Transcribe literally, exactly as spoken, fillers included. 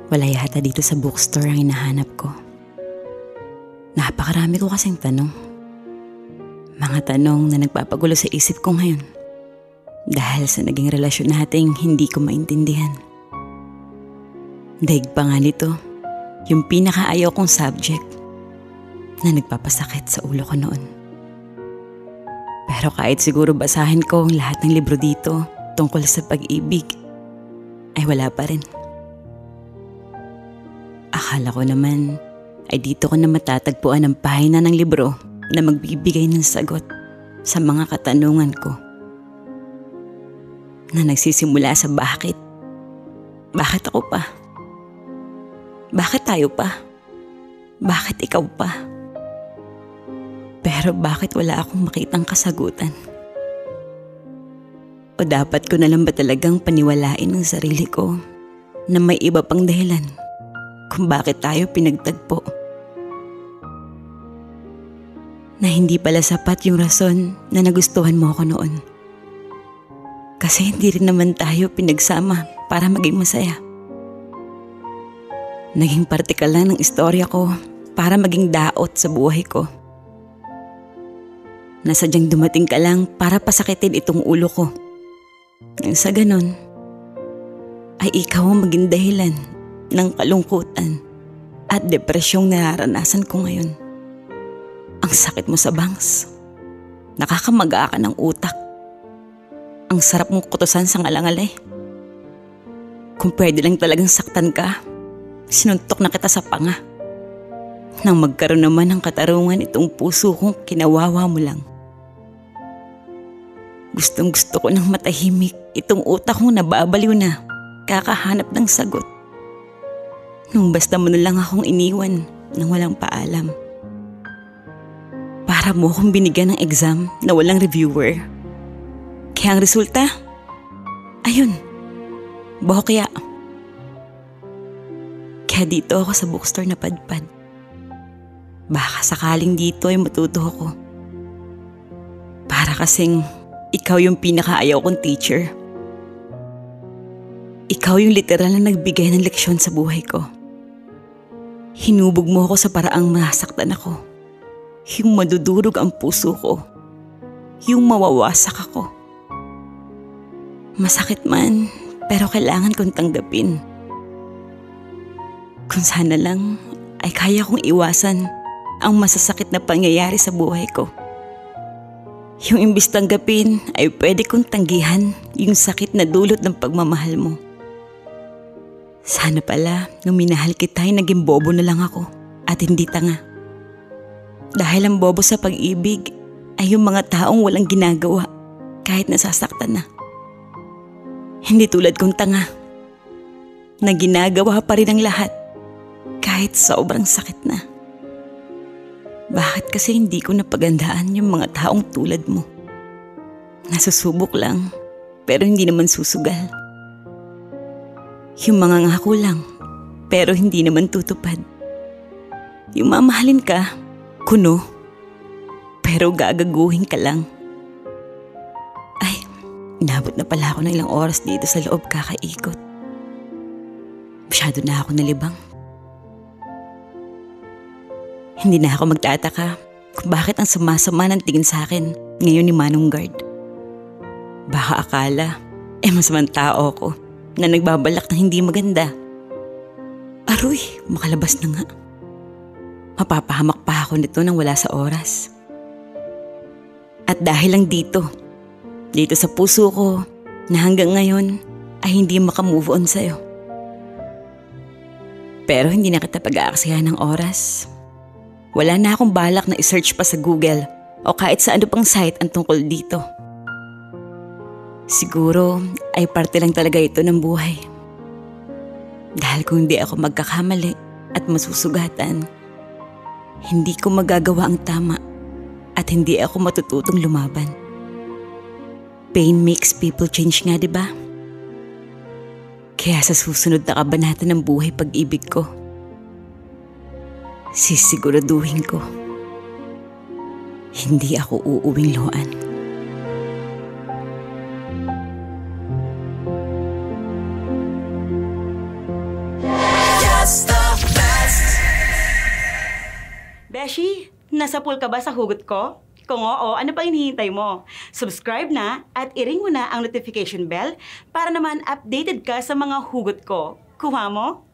Wala yata dito sa bookstore ang hinahanap ko. Napakarami ko kasing tanong. Mga tanong na nagpapagulo sa isip ko ngayon. Dahil sa naging relasyon nating hindi ko maintindihan. Daig pa nga nito, yung pinakaayaw kong subject na nagpapasakit sa ulo ko noon. Pero kahit siguro basahin ko ang lahat ng libro dito tungkol sa pag-ibig, ay wala pa rin. Akala ko naman ay dito ko na matatagpuan ang pahina ng libro na magbibigay ng sagot sa mga katanungan ko. Na nagsisimula sa bakit. Bakit ako pa? Bakit tayo pa? Bakit ikaw pa? Pero bakit wala akong makitang kasagutan? O dapat ko na lang ba talagang paniwalain ang sarili ko na may iba pang dahilan kung bakit tayo pinagtagpo? Na hindi pala sapat yung rason na nagustuhan mo ako noon. Kasi hindi rin naman tayo pinagsama para maging masaya. Naging parte ka lang ng istorya ko para maging daot sa buhay ko. Nasadyang dumating ka lang para pasakitin itong ulo ko. Nang sa ganon, ay ikaw ang maging dahilan ng kalungkutan at depresyong nararanasan ko ngayon. Ang sakit mo sa bangs. Nakakamaga ka ng utak. Ang sarap mong kutusan sa ngalangalay. Kung pwede lang talagang saktan ka, sinuntok na kita sa panga. Nang magkaroon naman ng katarungan itong puso kong kinawawa mo lang. Gustong gusto ko ng matahimik itong utak kong nababaliw na kakahanap ng sagot. Nung basta mo na lang akong iniwan nang walang paalam. Para mo akong binigyan ng exam na walang reviewer. Kaya ang resulta, ayun, bokya. Kaya dito ako sa bookstore napadpad. Baka sakaling dito ay matuto ako. Para kasing ikaw yung pinakaayaw kong teacher. Ikaw yung literal na nagbigay ng leksyon sa buhay ko. Hinubog mo ako sa paraang masaktan ako. Yung madudurog ang puso ko. Yung mawawasak ako. Masakit man, pero kailangan kong tanggapin. Kung sana lang ay kaya kong iwasan ang masasakit na pangyayari sa buhay ko. Yung imbis tanggapin ay pwede kong tanggihan yung sakit na dulot ng pagmamahal mo. Sana pala nung minahal kita ay naging bobo na lang ako at hindi tanga. Dahil ang bobo sa pag-ibig ay yung mga taong walang ginagawa kahit nasasaktan na. Hindi tulad kong tanga na ginagawa pa rin ang lahat kahit sobrang sakit na. Bakit kasi hindi ko napagandaan yung mga taong tulad mo? Nasusubok lang pero hindi naman susugal. Yung mga ngako lang pero hindi naman tutupad. Yung mamahalin ka, kuno, pero gagaguhin ka lang. Ay, inabot na pala ako ng ilang oras dito sa loob kakaikot. Masyado na ako nalibang. Hindi na ako magtataka kung bakit ang sama-sama ng tingin sa akin ngayon ni Manong Guard. Baka akala, eh masamang tao ko na nagbabalak na hindi maganda. Aroy, makalabas na nga. Mapapahamak pa ako nito nang wala sa oras. At dahil lang dito, dito sa puso ko na hanggang ngayon ay hindi makamove on sa'yo. Pero hindi na kita pag-aaksihan ng oras. Wala na akong balak na isearch pa sa Google o kahit sa ano pang site ang tungkol dito. Siguro ay parte lang talaga ito ng buhay. Dahil kung hindi ako magkakamali at masusugatan, hindi ko magagawa ang tama at hindi ako matututong lumaban. Pain makes people change nga, diba? Kaya sa susunod na kabanata ng buhay pag-ibig ko, sisiguraduhin ko, hindi ako uuwing luhaan. Best of best. Beshi, nasa pool ka ba sa hugot ko? Kung oo, ano pang hinihintay mo? Subscribe na at i-ring mo na ang notification bell para naman updated ka sa mga hugot ko. Kuha mo?